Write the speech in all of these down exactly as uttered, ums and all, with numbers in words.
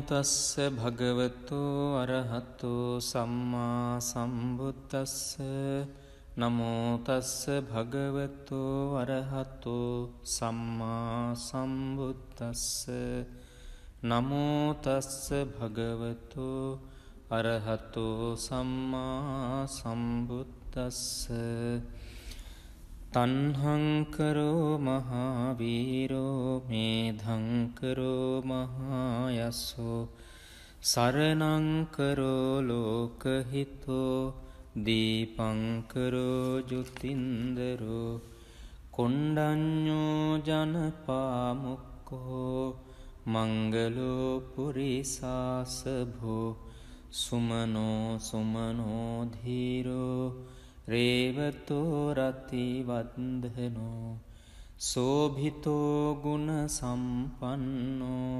තස්ස භගවතු අරහතු සම්මා සම්බුද්දස්ස නමෝ තස්ස භගවතු අරහතු සම්මා සම්බුද්දස්ස නමෝ තස්ස භගවතු අරහතු සම්මා සම්බුද්දස්ස තණ්හංකරෝ මහාවීරෝ මේධංකරෝ මහායස්සෝ සරණංකරෝ ලෝකහිතෝ දීපංකරෝ ජුතින්දරෝ කොණ්ඩඤ්ඤෝ ජනපාමුක්ඛෝ මංගලෝ පුරිසාසභෝ සුමනෝ සුමනෝ ධීරෝ රේවතෝ රති වන්දනෝ සෝභිතෝ ගුණ සම්පන්නෝ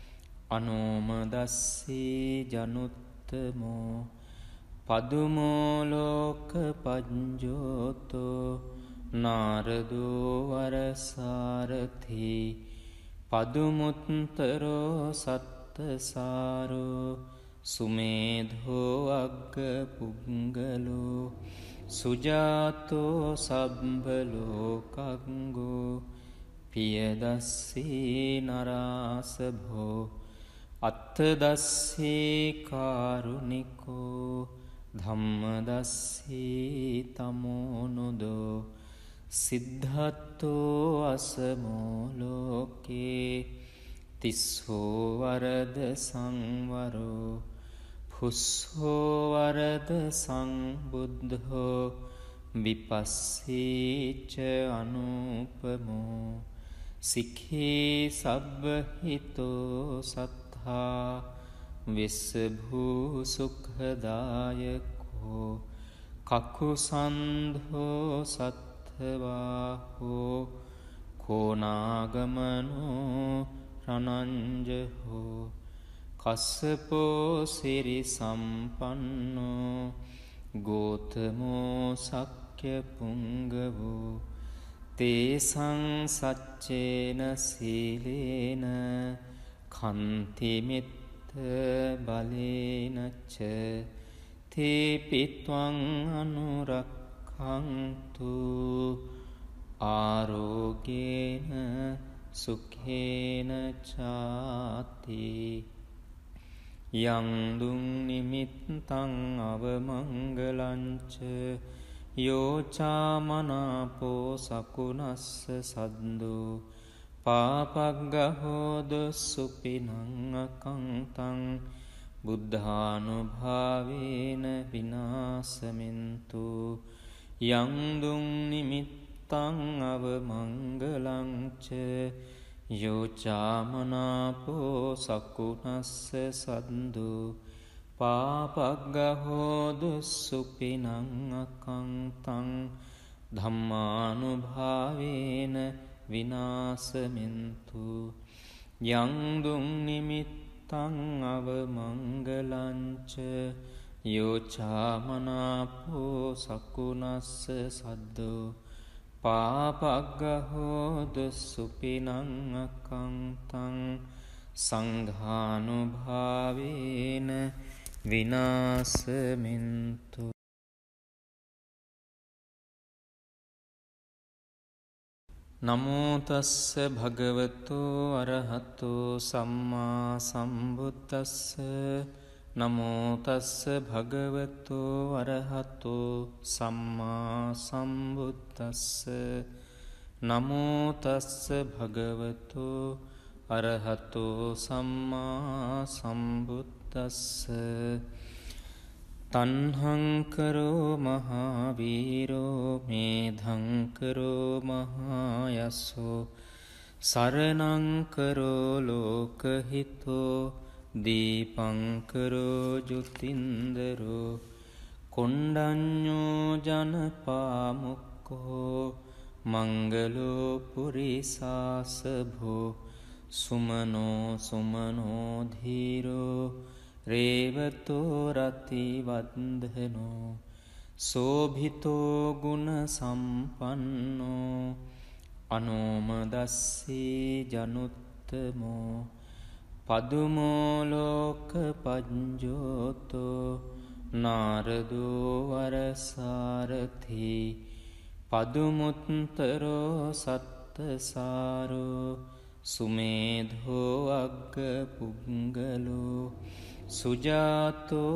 අනෝමදස්සී ජනුත්තමෝ පදුමෝ ලෝක පඤ්ජෝතෝ නාරදෝ වරසාරථි පදුමුත්තරෝ සත්තසාරෝ සුමේධෝ අග්ග පුංගලෝ සුජාතෝ සබ්බලෝකංගෝ පියදස්සී නරාසභෝ අත්තදස්සී කාරුණිකෝ ධම්මදස්සී තමෝනුදෝ සිද්ධත්තෝ අසමෝ ලෝකේ තිස්සෝ වරද සංවරෝ පුස්සෝ වරද සංබුද්ධෝ විපස්සීච අනුපමෝ සික්ඛී සබ්බහිතෝ සත්තා විස්සභූ සුඛදායකෝ කකුසන්ධෝ සත්තවාහෝ කෝනාගමනෝ රණංජහෝ කස්සපෝ සිරි සම්පන්නෝ ගෝතමෝ සක්්‍ය පුංගවෝ තේසං සච්චේන සීලේන කන්තිමිත්ත බලේනච්ච තේපිත්වං අනුරක්ඛන්තු ආරෝගේන සුඛේන චාති යං දුං නිමිත්තං අවමංගලංච යෝචාමනාපෝ සකුණස්ස සද්දෝ පාපග්ගහෝද සුපිනං අකංතං බුද්ධානුභාවේන විනාසමින්තු යං දුං නිමිත්තං අවමංගලංච යෝචාමනාපෝ සකුණස්ස සද්දු පාපග්ගහෝදු සුපිනං අකංතං ධම්මානුභාවේන විනාසමින්තු යං දුං නිමිත්තං අවමංගලංච යෝචාමනාපෝ සකුණස්ස සද්දු පාපග්ගහෝද සුපිනං අකංතං සංඝානුභාවේන විනාසමින්තු නමෝ තස්ස භගවතු අරහතු සම්මා සම්බුද්දස්ස නමෝ තස්ස භගවතු අරහතු සම්මා සම්බුද්දස්ස නමෝ තස්ස භගවතු අරහතු සම්මා සම්බුද්දස්ස තණ්හංකරෝ මහාවීරෝ මේධංකරෝ මහායස්සෝ සරණංකරෝ ලෝකහිතෝ දීපංකරෝ ජුතින්දරෝ කොණ්ඩඤ්ඤෝ ජනපාමුක්ඛෝ මංගලෝ පුරිසාසභෝ සුමනෝ සුමනෝ ධීරෝ රේවතෝ රති වන්දනෝ සෝභිතෝ ගුණ සම්පන්නෝ අනෝමදස්සී ජනුත්තමෝ පදුමෝලෝක පජ්ජෝතෝ නාරදෝ වරසාරථි පදුමුත්තරෝ සත්තසාරෝ සුමේධෝ අග්ග පුංගලෝ සුජාතෝ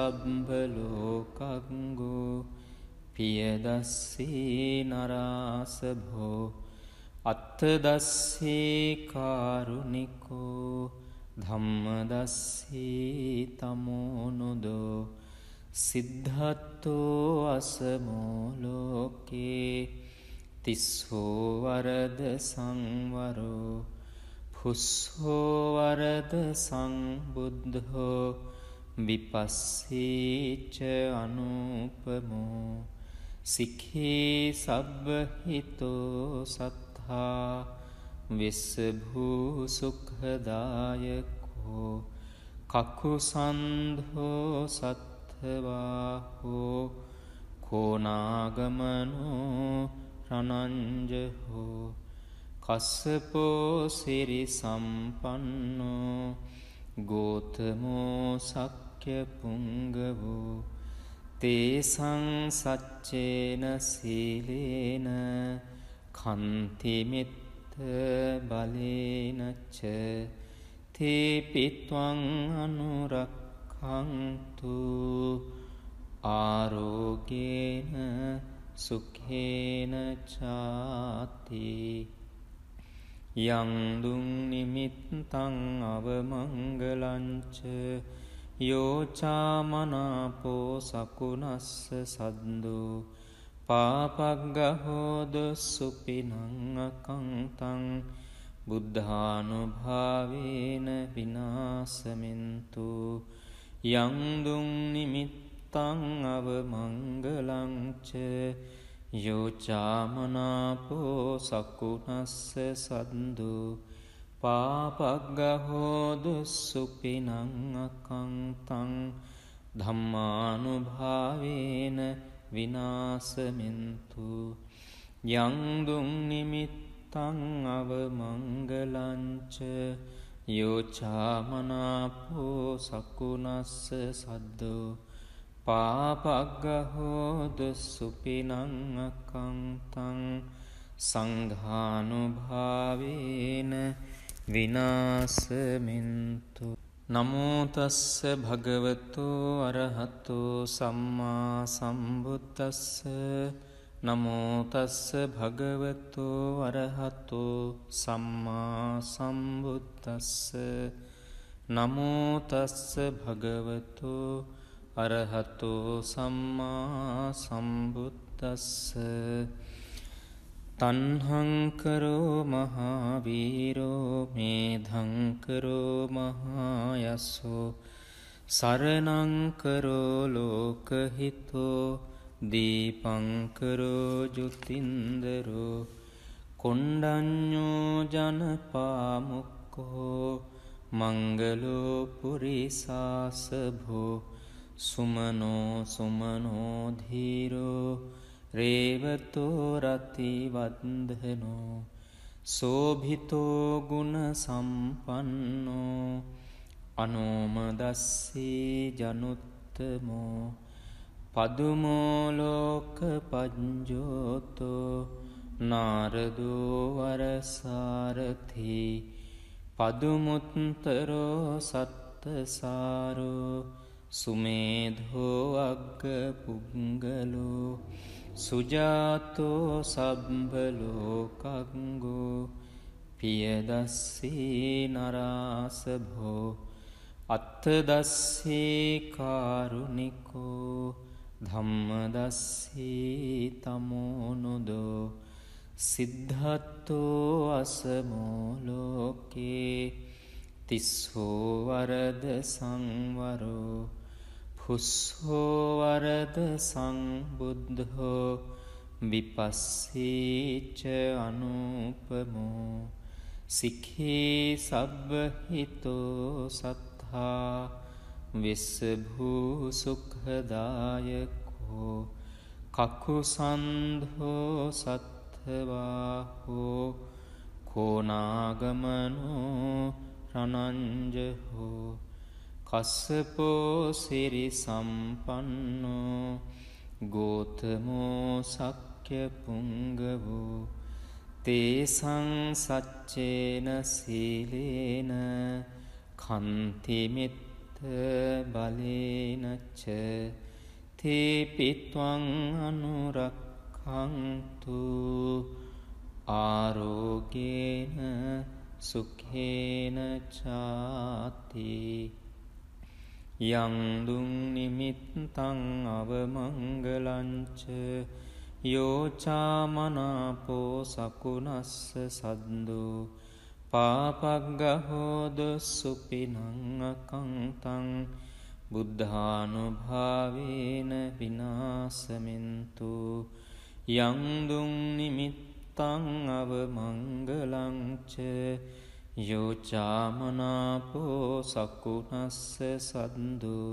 සබ්බලෝකංගෝ පියදස්සී නරාසභෝ අත්තදස්සී කාරුණිකෝ ධම්මදස්සී තමෝනුදෝ සිද්ධත්තෝ අසමෝලෝකේ තිස්සෝ වරද සංවරෝ පුස්සෝ වරද සංබුද්ධෝ විපස්සීච අනුපමෝ සික්ඛී සබ්බහිතෝ සත්තා විස්සභූ සුඛදායකෝ කකුසන්ධෝ සත්ථවාහෝ කෝනාගමනෝ රණංජහෝ කස්සපෝ සිරි සම්පන්නෝ ගෝතමෝ සක්්‍ය පුංගවෝ තේසං සච්චේන සීලේන කන්තිමිත්ත බලේනච්ච තේපිත්වං අනුරක්ඛන්තු ආරෝගේන සුඛේන චාති යං දුං නිමිත්තං අවමංගලංච යෝචාමනාපෝ සකුනස්ස සද්දෝ පාපග්ගහෝද සුපිනං අකංතං බුද්ධානුභාවේන විනාසමින්තු යං දුං නිමිත්තං අවමංගලංච යෝචාමනාපෝ සකුනස්ස සද්දෝ පාපග්ගහෝද සුපිනං අකංතං ධම්මානුභාවේන විනාසමින්තු යං දුං නිමිත්තං අවමංගලංච යෝචාමනාපෝ සකුනස්ස සද්දෝ පාපග්ගහෝද සුපිනං අකංතං සංඝානුභාවේන විනාසමින්තු නමෝ තස්ස භගවතු අරහතෝ සම්මා සම්බුද්දස්ස නමෝ තස්ස භගවතු අරහතෝ සම්මා සම්බුද්දස්ස නමෝ තස්ස භගවතු අරහතෝ සම්මා සම්බුද්දස්ස තණ්හංකරෝ මහාවීරෝ මේධංකරෝ මහායස්සෝ සරණංකරෝ ලෝකහිතෝ දීපංකරෝ ජුතින්දරෝ කොණ්ඩඤ්ඤෝ ජනපාමුක්ඛෝ මංගලෝ පුරිසාසභෝ සුමනෝ සුමනෝ ධීරෝ රේවතෝ රති වන්දනෝ සෝභිතෝ ගුණ සම්පන්නෝ අනෝමදස්සී ජනුත්තමෝ පදුමෝ ලෝක පජ්ජෝතෝ නාරදෝ වරසාරථි පදුමුත්තරෝ සත්තසාරෝ සුමේධෝ අග්ග පුංගලෝ සුජාතෝ සබ්බලෝකංගෝ පියදස්සී නරාසභෝ අත්තදස්සී කාරුණිකෝ ධම්මදස්සී තමෝනුදෝ සිද්ධත්තෝ අසමෝලෝකේ තිස්සෝ වරද සංවරෝ පුස්සෝ වරද සංබුද්ධෝ විපස්සීච අනුපමෝ සික්ඛී සබ්බහිතෝ සත්තා විස්සභූ සුඛදායකෝ කකුසන්ධෝ සත්ථවාහෝ කෝනාගමනෝ රණංජහෝ කස්සපෝ සිරි සම්පන්නෝ ගෝතමෝ සක්්‍ය පුංගවෝ තේසං සච්චේන සීලේන කන්තිමිත්ත බලේනච්ච තේපිත්වං අනුරක්ඛන්තු ආරෝගේන සුඛේන චාති යං දුං නිමිත්තං අවමංගලංච යෝචාමනාපෝ සකුණස්ස සද්දෝ පාපග්ගහෝද සුපිනං අකංතං බුද්ධානුභාවේන විනාසමින්තු යං දුං නිමිත්තං අවමංගලංච යෝචාමනාපෝ සකුණස්ස සද්දෝ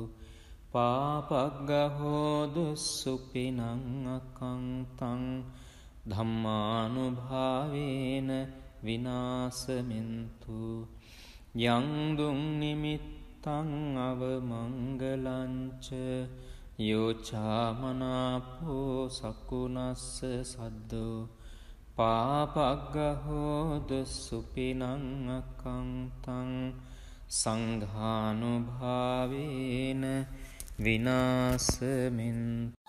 පාපග්ගහෝද සුපිනං අකංතං ධම්මානුභාවේන විනාසමින්තු යං දුං නිමිත්තං අවමංගලංච යෝචාමනාපෝ සකුණස්ස සද්දෝ පාපග්ගහෝද සුපිනං අකංතං සංඝානුභාවේන විනාසමින්තු